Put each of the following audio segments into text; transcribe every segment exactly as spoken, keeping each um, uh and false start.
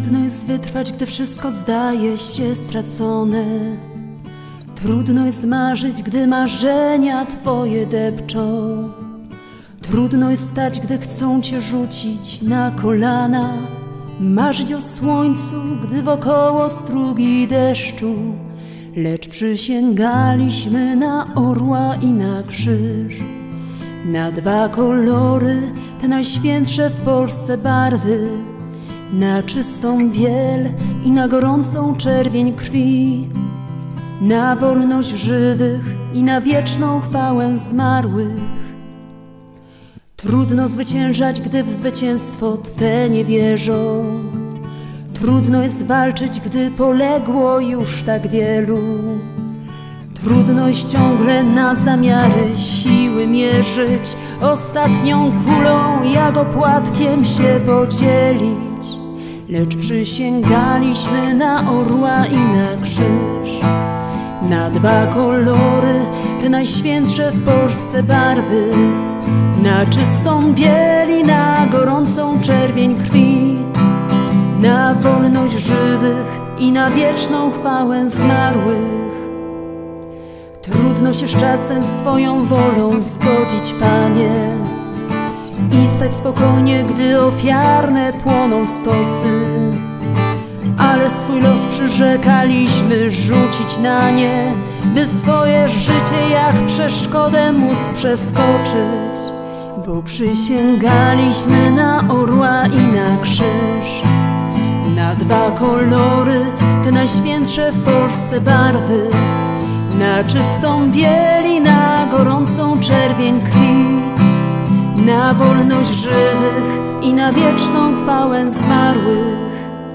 Trudno jest wytrwać, gdy wszystko zdaje się stracone. Trudno jest marzyć, gdy marzenia twoje depczą. Trudno jest stać, gdy chcą cię rzucić na kolana. Marzyć o słońcu, gdy wokoło strugi deszczu. Lecz przysięgaliśmy na orła i na krzyż, na dwa kolory, te najświętsze w Polsce barwy, na czystą biel i na gorącą czerwień krwi, na wolność żywych i na wieczną chwałę zmarłych. Trudno zwyciężać, gdy w zwycięstwo Twe nie wierzą. Trudno jest walczyć, gdy poległo już tak wielu. Trudno jest ciągle na zamiary siły mierzyć, ostatnią kulą jak opłatkiem się podzielić. Lecz przysięgaliśmy na orła i na krzyż, na dwa kolory, te najświętsze w Polsce barwy, na czystą biel i na gorącą czerwień krwi, na wolność żywych i na wieczną chwałę zmarłych. Trudno się z czasem z Twoją wolą zgodzić, Panie, i stać spokojnie, gdy ofiarne płoną stosy. Ale swój los przyrzekaliśmy rzucić na nie, by swoje życie jak przeszkodę móc przeskoczyć. Bo przysięgaliśmy na orła i na krzyż, na dwa kolory, te najświętsze w Polsce barwy, na czystą biel i na gorącą czerwień krwi, na wolność żywych i na wieczną chwałę zmarłych.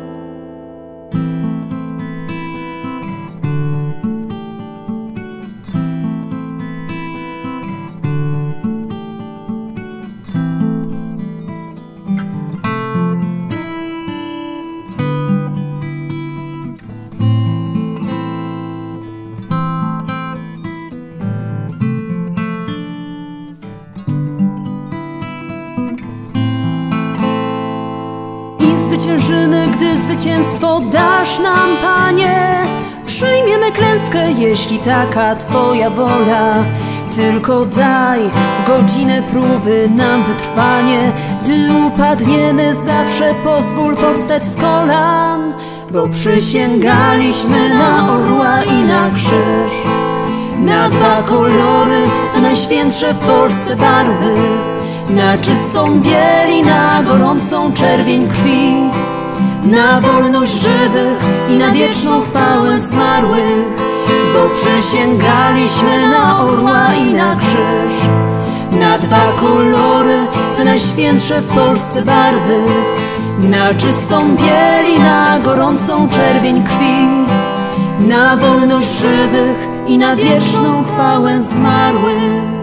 Zwyciężymy, gdy zwycięstwo dasz nam, Panie. Przyjmiemy klęskę, jeśli taka Twoja wola. Tylko daj w godzinę próby nam wytrwanie. Gdy upadniemy, zawsze pozwól powstać z kolan. Bo przysięgaliśmy na orła i na krzyż, na dwa kolory, te najświętsze w Polsce barwy, na czystą biel i na gorącą czerwień krwi, na wolność żywych i na wieczną chwałę zmarłych. Bo przysięgaliśmy na orła i na krzyż, na dwa kolory, te najświętsze w Polsce barwy, na czystą biel i na gorącą czerwień krwi, na wolność żywych i na wieczną chwałę zmarłych.